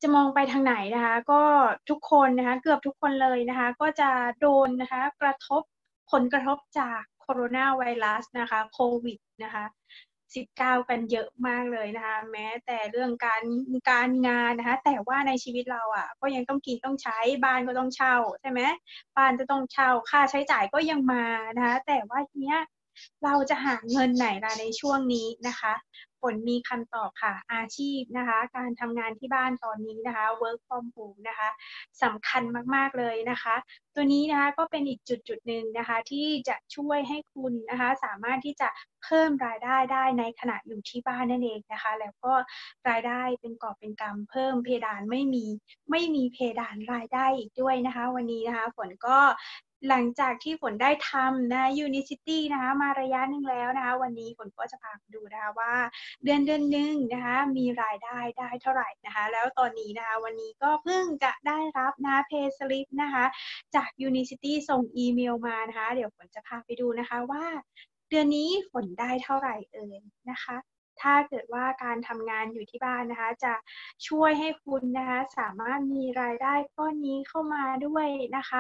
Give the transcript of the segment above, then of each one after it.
จะมองไปทางไหนนะคะก็ทุกคนนะคะเกือบทุกคนเลยนะคะก็จะโดนนะคะผลกระทบจากโคโรนาไวรัสนะคะโควิดนะคะ19กันเยอะมากเลยนะคะแม้แต่เรื่องการงานนะคะแต่ว่าในชีวิตเราอ่ะก็ยังต้องกินต้องใช้บ้านก็ต้องเช่าใช่ไหมบ้านจะต้องเช่าค่าใช้จ่ายก็ยังมานะคะแต่ว่าทีเนี้ยเราจะหาเงินไหนล่ะในช่วงนี้นะคะฝนมีคำตอบค่ะอาชีพนะคะการทำงานที่บ้านตอนนี้นะคะ work from home นะคะสำคัญมากๆเลยนะคะตัวนี้นะคะก็เป็นอีกจุดหนึ่งนะคะที่จะช่วยให้คุณนะคะสามารถที่จะเพิ่มรายได้ได้ในขณะอยู่ที่บ้านนั่นเองนะคะแล้วก็รายได้เป็นกอบเป็นกำเพิ่มเพดานไม่มีเพดานรายได้อีกด้วยนะคะวันนี้นะคะฝนก็หลังจากที่ฝนได้ทำนะ Unicity นะคะมาระยะหนึ่งแล้วนะคะวันนี้ฝนก็จะพาไปดูนะคะว่าเดือนหนึ่งนะคะมีรายได้เท่าไหร่นะคะแล้วตอนนี้นะคะวันนี้ก็เพิ่งจะได้รับนะ Pay Slip นะคะจาก Unicity ส่งอีเมลมานะคะเดี๋ยวฝนจะพาไปดูนะคะว่าเดือนนี้ฝนได้เท่าไหร่เอ่ยนะคะถ้าเกิดว่าการทำงานอยู่ที่บ้านนะคะจะช่วยให้คุณนะคะสามารถมีรายได้ก้อนนี้เข้ามาด้วยนะคะ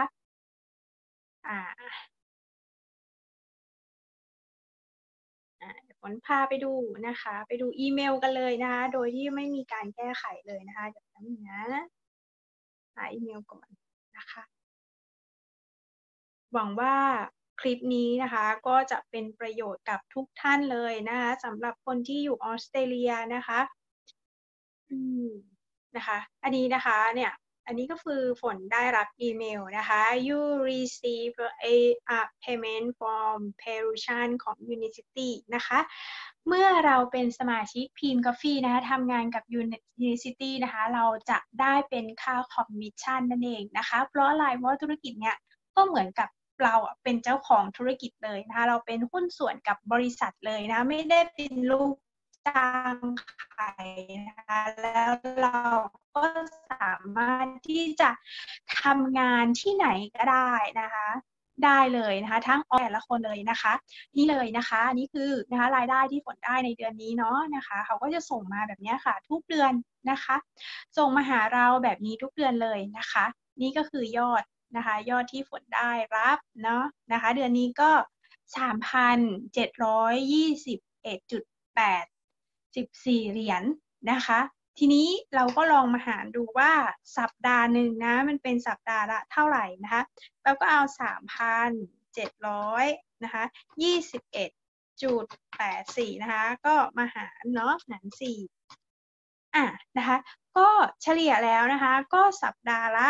เดี๋ยวฝนพาไปดูนะคะไปดูอีเมลกันเลยนะคะโดยที่ไม่มีการแก้ไขเลยนะคะเดี๋ยวแป๊บนึงนะหาอีเมลก่อนนะคะหวังว่าคลิปนี้นะคะก็จะเป็นประโยชน์กับทุกท่านเลยนะคะสำหรับคนที่อยู่ออสเตรเลียนะคะอืมนะคะอันนี้นะคะเนี่ยอันนี้ก็คือฝนได้รับอีเมลนะคะ you receive a payment from Perusian ของ Unicity นะคะเมื่อเราเป็นสมาชิกพีมกาแฟนะคะทำงานกับ Unicity นะคะเราจะได้เป็นค่าคอมมิชชั่นนั่นเองนะคะเพราะอะไรเพราะธุรกิจเนี่ยก็เหมือนกับเราเป็นเจ้าของธุรกิจเลยนะคะเราเป็นหุ้นส่วนกับบริษัทเลยนะไม่ได้เป็นลูกจ้างใครนะคะแล้วเราก็สามารถที่จะทำงานที่ไหนก็ได้นะคะได้เลยนะคะทั้งแต่ละคนเลยนะคะนี่เลยนะคะนี่คือนะคะรายได้ที่ฝนได้ในเดือนนี้เนาะนะคะเขาก็จะส่งมาแบบนี้ค่ะทุกเดือนนะคะส่งมาหาเราแบบนี้ทุกเดือนเลยนะคะนี่ก็คือยอดนะคะยอดที่ฝนได้รับเนาะนะคะเดือนนี้ก็ 3,721.8 14เหรียญนะคะทีนี้เราก็ลองมาหารดูว่าสัปดาห์หนึ่งนะมันเป็นสัปดาห์ละเท่าไหร่นะคะเราก็เอา 3,700 นะคะ21.84 นะคะก็มาหารเนาะหาร4นะคะก็เฉลี่ยแล้วนะคะก็สัปดาห์ละ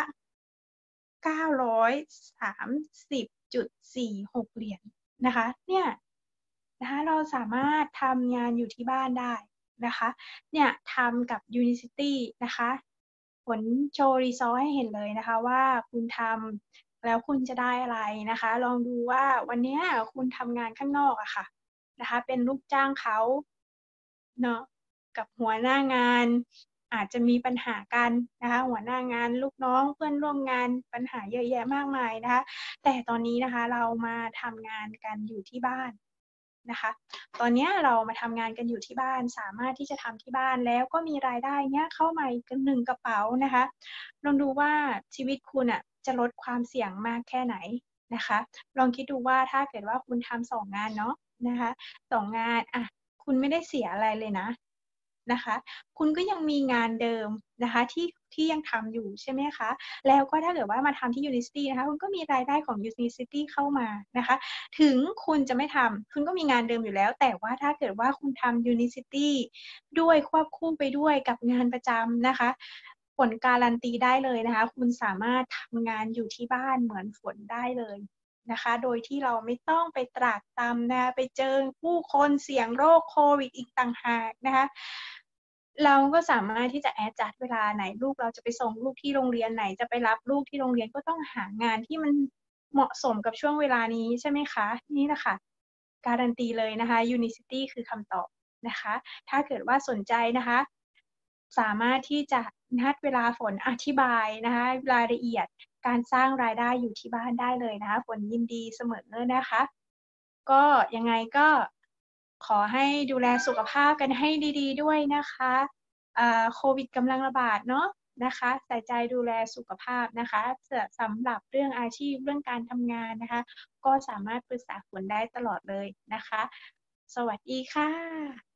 930.46 เหรียญนะคะเนี่ยนะคะเราสามารถทำงานอยู่ที่บ้านได้นะคะเนี่ยทำกับ Unicity นะคะผลโชว์รีซอสให้เห็นเลยนะคะว่าคุณทำแล้วคุณจะได้อะไรนะคะลองดูว่าวันนี้คุณทำงานข้างนอกอะค่ะนะคะเป็นลูกจ้างเขาเนาะกับหัวหน้างานอาจจะมีปัญหากันนะคะหัวหน้างานลูกน้องเพื่อนร่วมงานปัญหาเยอะแยะมากมายนะคะแต่ตอนนี้นะคะเรามาทำงานกันอยู่ที่บ้านนะคะตอนนี้เรามาทำงานกันอยู่ที่บ้านสามารถที่จะทำที่บ้านแล้วก็มีรายได้เนี้ยเข้ามาอีก1กระเป๋านะคะลองดูว่าชีวิตคุณอ่ะจะลดความเสี่ยงมากแค่ไหนนะคะลองคิดดูว่าถ้าเกิดว่าคุณทำ2งานเนาะนะคะ2งานคุณไม่ได้เสียอะไรเลยนะคะคุณก็ยังมีงานเดิมนะคะที่ยังทำอยู่ใช่ไหมคะแล้วก็ถ้าเกิดว่ามาทำที่ Unicity นะคะคุณก็มีรายได้ของ Unicity เข้ามานะคะถึงคุณจะไม่ทำคุณก็มีงานเดิมอยู่แล้วแต่ว่าถ้าเกิดว่าคุณทำ Unicity ด้วยควบคู่ไปด้วยกับงานประจำนะคะฝนการันตีได้เลยนะคะคุณสามารถทำงานอยู่ที่บ้านเหมือนฝนได้เลยนะคะโดยที่เราไม่ต้องไปตรากตรำนะไปเจอผู้คนเสี่ยงโรคโควิดอีกต่างหากนะคะเราก็สามารถที่จะแอดจัดเวลาไหนลูกเราจะไปส่งลูกที่โรงเรียนไหนจะไปรับลูกที่โรงเรียนก็ต้องหางานที่มันเหมาะสมกับช่วงเวลานี้ใช่ไหมคะนี่แหละค่ะการันตีเลยนะคะ Unicity คือคำตอบนะคะถ้าเกิดว่าสนใจนะคะสามารถที่จะนัดเวลาฝนอธิบายนะคะรายละเอียดการสร้างรายได้อยู่ที่บ้านได้เลยนะคะฝนยินดีเสมอนะคะก็ยังไงก็ขอให้ดูแลสุขภาพกันให้ดีๆด้วยนะคะโควิดกำลังระบาดเนาะนะคะใส่ใจดูแลสุขภาพนะคะสำหรับเรื่องอาชีพเรื่องการทำงานนะคะก็สามารถปรึกษาฝนได้ตลอดเลยนะคะสวัสดีค่ะ